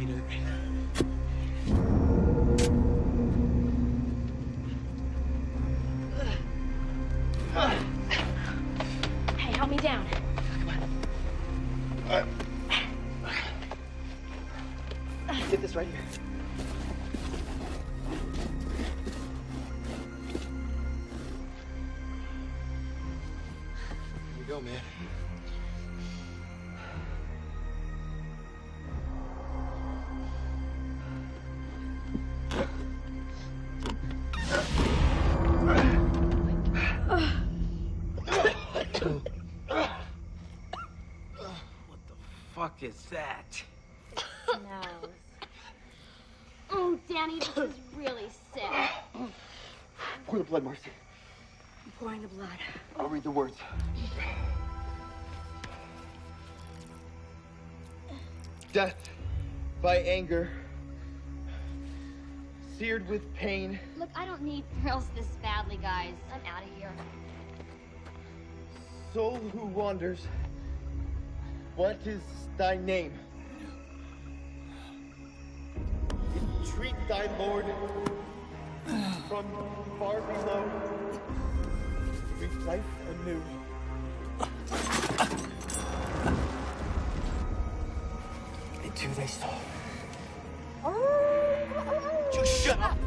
elevator. Hey, help me down. Get this right here. Here you go, man. What the fuck is that? Smells. Oh, Danny, this is really sick. Pour the blood, Marcy. I'm pouring the blood. I'll read the words. Death by anger, seared with pain. Look, I don't need thrills this badly, guys. I'm out of here. Soul who wanders, what is thy name? Entreat thy Lord from far below. Breathe life anew. Into thy soul. You shut up!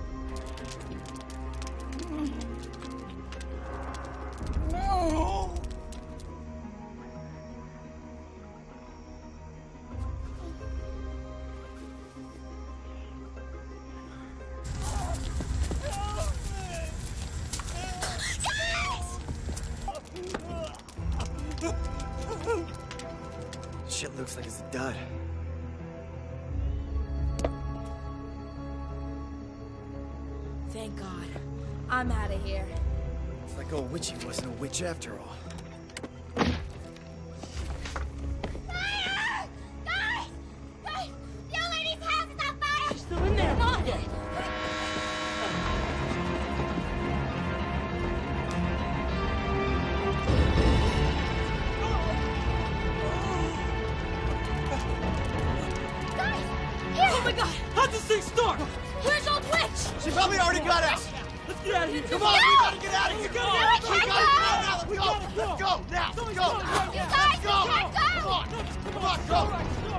No! Shit looks like it's a dud. Thank God. I'm out of here. It's like old Witchy wasn't a witch after all. Fire! Guys! Guys! The old lady's house is on fire! She's still in there. Come on! Guys! Here! Oh my God! How'd this thing start? Where's Old Witch? She probably already got out. Let's get out of here. Come on, we gotta get out of here. No, we can't go. Let's go. Let's go now. Let's go. Someone's going right You now. guys, Go. we can't go! Come on. Come on, go.